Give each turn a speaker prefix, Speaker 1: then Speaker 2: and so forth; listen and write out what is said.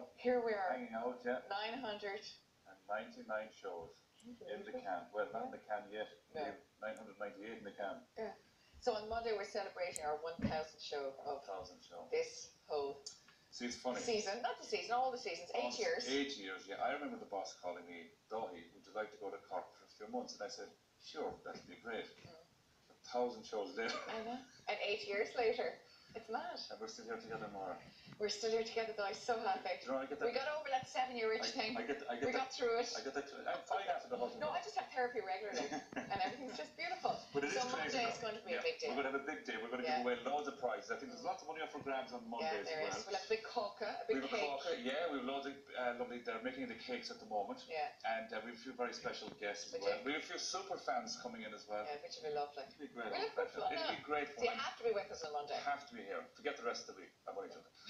Speaker 1: know.
Speaker 2: Here we are.
Speaker 1: Hanging out, yeah.
Speaker 2: 999
Speaker 1: shows in the can. Well, not in the can yet.
Speaker 2: No.
Speaker 1: 998 in the can.
Speaker 2: Yeah. So on Monday we're celebrating our 1,000th show of
Speaker 1: 1,000 show.
Speaker 2: This whole
Speaker 1: See, it's funny.
Speaker 2: season. Not the season, all the seasons. 8 years.
Speaker 1: 8 years, yeah. I remember the boss calling me, Dahi, would you like to go to Cork for a few months? And I said, sure, that'd be great. 1,000 shows later.
Speaker 2: I know. And 8 years later. It's mad.
Speaker 1: And we're still here together, Maura.
Speaker 2: We're still here together, though. I'm so happy.
Speaker 1: Do you know, I get that.
Speaker 2: We got over that 7-year itch thing.
Speaker 1: We
Speaker 2: got through it.
Speaker 1: I'm fine after the husband.
Speaker 2: No, I just have therapy regularly. And everything's just beautiful.
Speaker 1: But it is
Speaker 2: so
Speaker 1: crazy.
Speaker 2: Monday is going to be a big day.
Speaker 1: We're going to have a big day. We're going to give away loads of prizes. I think there's lots of money up for grabs on Monday as well.
Speaker 2: Yeah, there is. We'll have a big coca, a big cake.
Speaker 1: Yeah, we have loads of lovely. They're making the cakes at the moment.
Speaker 2: Yeah.
Speaker 1: And we have a few very special guests as well. We have a few super fans coming in as well.
Speaker 2: Yeah, which will be lovely.
Speaker 1: It'll be great.
Speaker 2: We'll have good fun.
Speaker 1: It'll be great fun.
Speaker 2: So you have to be with us on Monday.
Speaker 1: You have to be here. Forget the rest of the week. I'm only joking.